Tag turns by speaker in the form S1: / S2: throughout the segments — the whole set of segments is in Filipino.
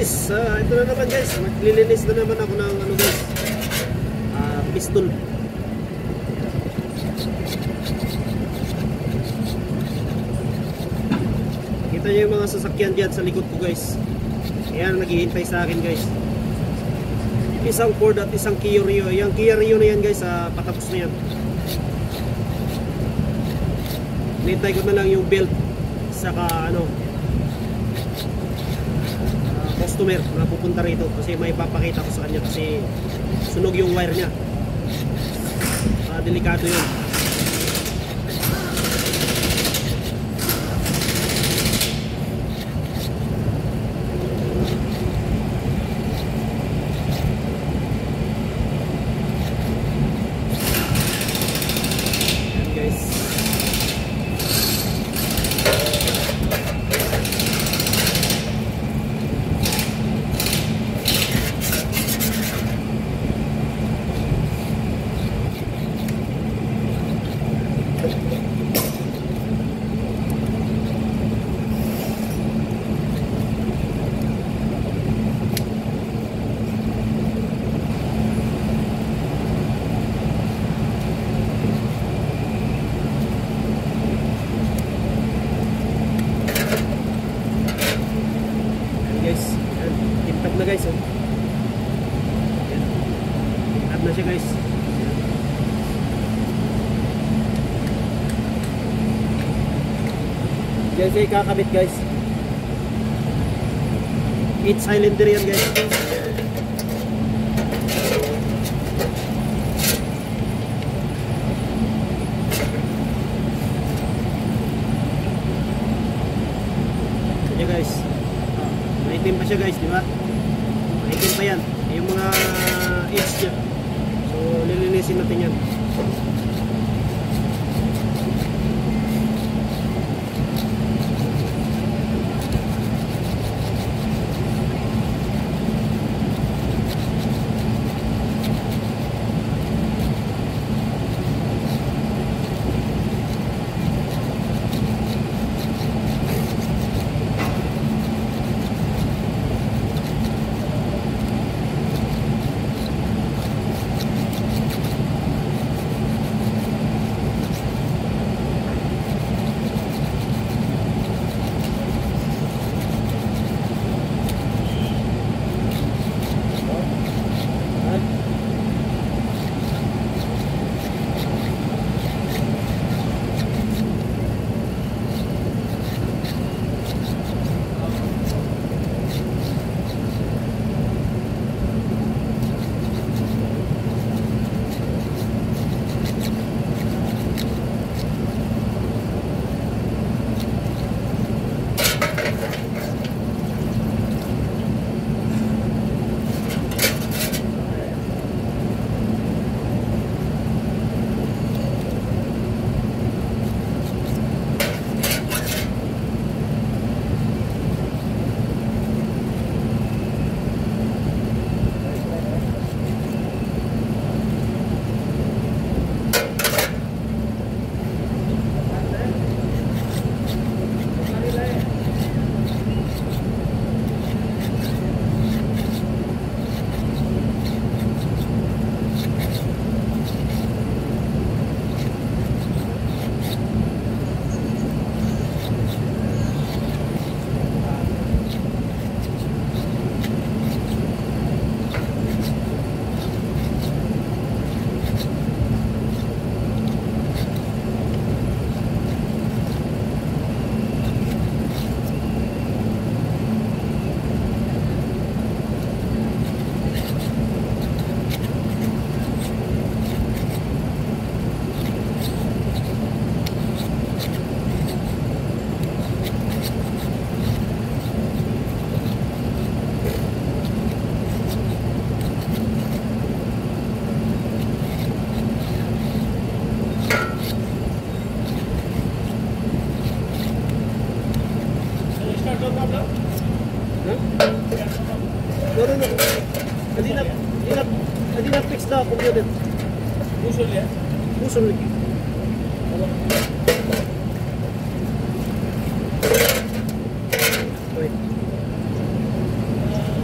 S1: guys, ito na naman guys, maglilinis na naman ako ng ano guys, piston. Kita nyo yung mga sasakyan dyan sa likod ko guys. Ayan, naghihintay sa akin guys. Isang Ford at isang Kia Rio. Yung Kia Rio na yan guys, patapos na yan. Nintay ko na lang yung belt saka ano, customer na pupunta rito kasi may papakita ko sa kanya kasi sunog yung wire niya. Delikado yun. Tintap na guys, oh. Tintap na siya guys. Diyan siya ikakabit guys. 8 cylinder yan guys. Ayan guys. Maitim pa siya guys, di ba? Maitim pa yan. Yung mga edge niya. So, lilinisin natin yan. Hindi na fix na computer. Pusol yan? Pusol lagi. Wait.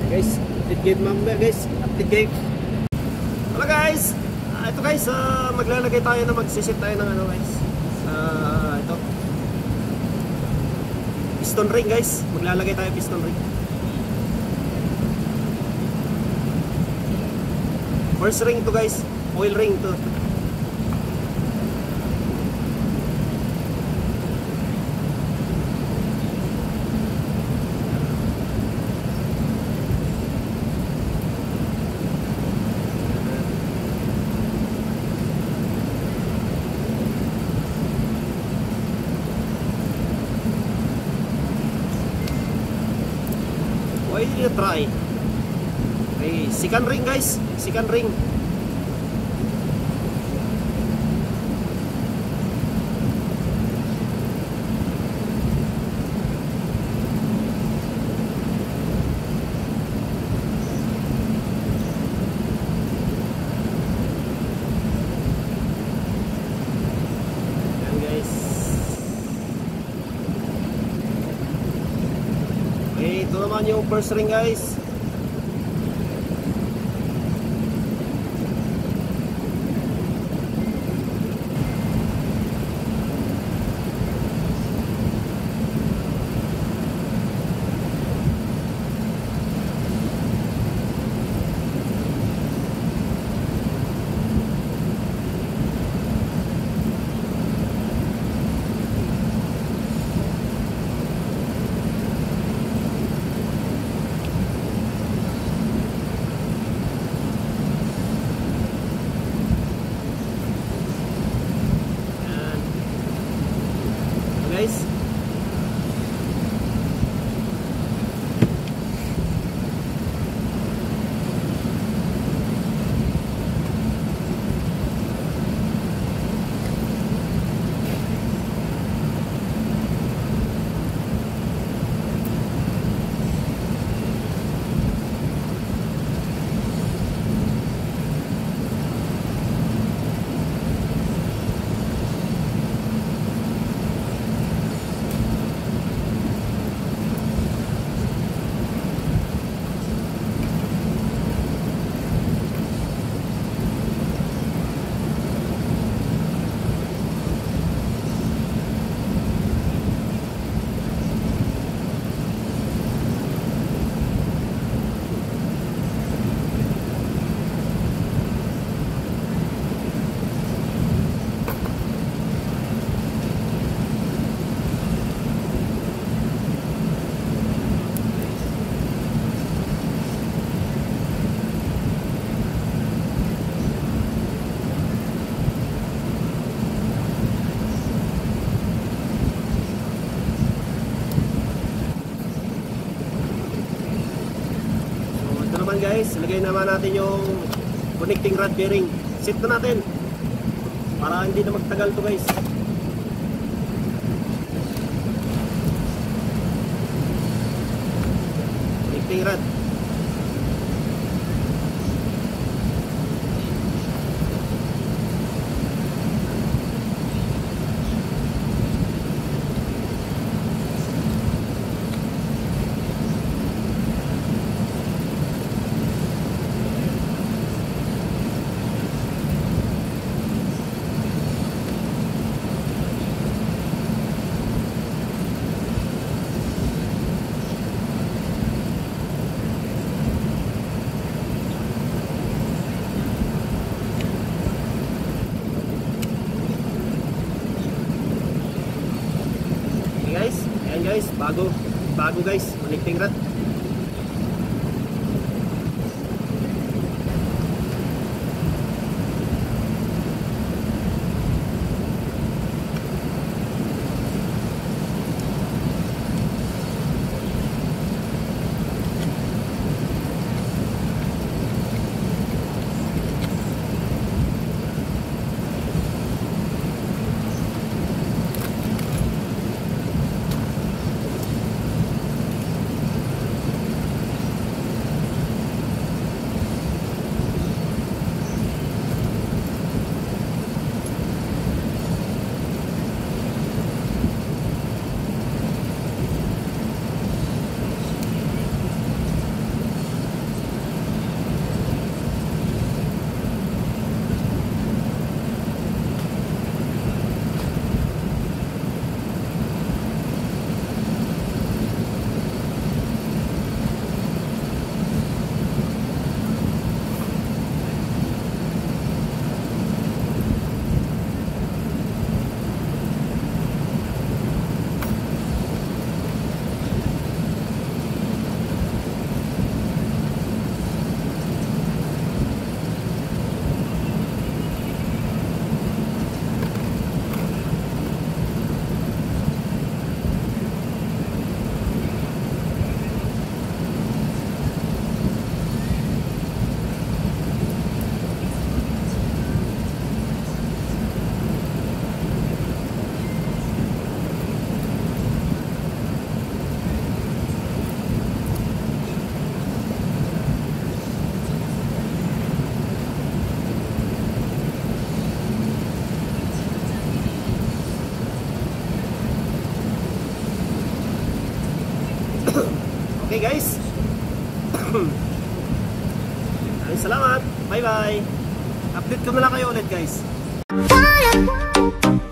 S1: Guys, update game mamaya guys. Update game. Hello guys. Ito guys, maglalagay tayo na magsisit tayo ng ano guys. Ito. Piston ring guys. Maglalagay tayo piston ring. First ring to guys. Oil ring to. Why did you try? Okay, second ring guys. Second ring. Ito naman yung first ring guys. Guys, guys, ilagay naman natin yung connecting rod bearing. Set na natin para hindi na magtagal to guys. Connecting rod. Maraming salamat. Bye bye. Update ko na lang kayo ulit guys.